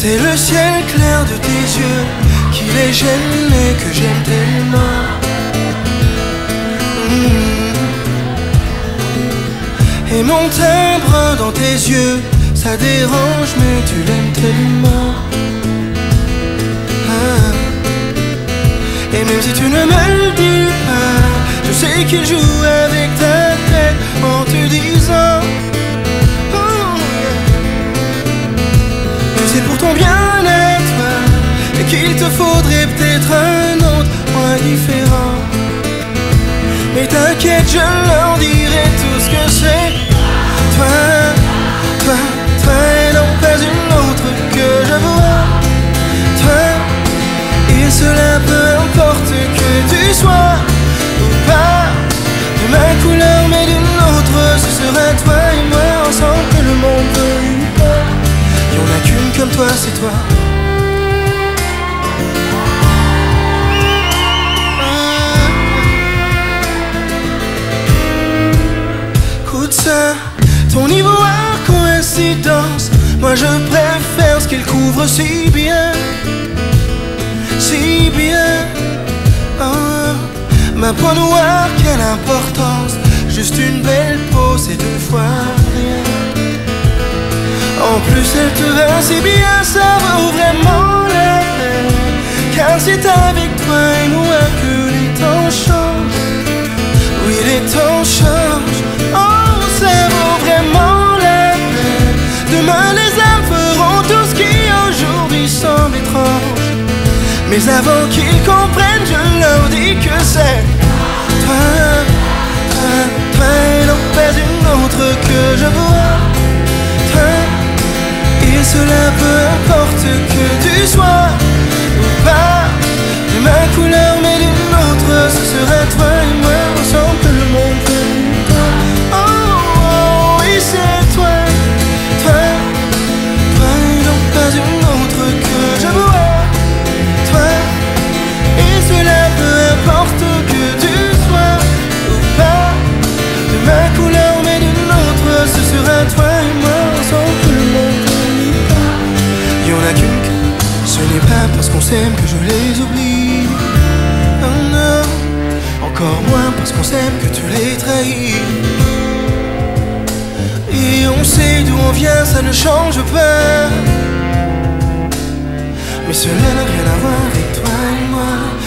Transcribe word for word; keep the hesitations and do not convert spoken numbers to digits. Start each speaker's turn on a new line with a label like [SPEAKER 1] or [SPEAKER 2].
[SPEAKER 1] C'est le ciel clair de tes yeux qui les gêne et que j'aime tellement. mmh. Et mon timbre dans tes yeux, ça dérange mais tu l'aimes tellement. ah. Et même si tu ne me le dis pas, je sais qu'il joue avec ta tête en te disant c'est pour ton bien à toi et qu'il te faudrait peut-être un autre, moins différent. Mais t'inquiète, je leur dirai tout ce que c'est. Toi, toi, toi et non pas une autre que je vois. Toi, et cela peu importe que tu sois ou pas de ma couleur mais d'une autre. Ce sera toi et moi ensemble que le monde peut y voir. Y'en a qu'une comme toi, c'est toi. Écoute ça, ton ivoire coïncidence, moi je préfère ce qu'il couvre si bien, si bien. oh. Ma peau noire, quelle importance, juste une belle peau, c'est deux fois rien. En plus elle te va si bien, ça vaut vraiment la peine. Car c'est avec toi et moi que les temps changent. Oui, les temps changent. Oh, ça vaut vraiment la peine. Demain les âmes feront tout ce qui aujourd'hui semble étrange. Mais avant qu'ils comprennent, je leur dis que c'est toi, toi, toi et non pas une autre que je vois. Toi, et cela peu importe que tu sois ou pas de ma couleur mais d'une autre. Ce sera toi et moi ensemble que le monde peut nous voir. Oh, oh, oui c'est toi, toi, toi et non pas une autre que je vois. Toi, et cela peu importe que tu sois ou pas de ma couleur mais d'une autre. Ce sera toi et moi ensemble que le monde peut. Y'en a qu'une que ce n'est pas parce qu'on s'aime que je les oublie. Non, non, encore moins parce qu'on s'aime que tu les trahis. Et on sait d'où on vient, ça ne change pas. Mais cela n'a rien à voir avec toi et moi.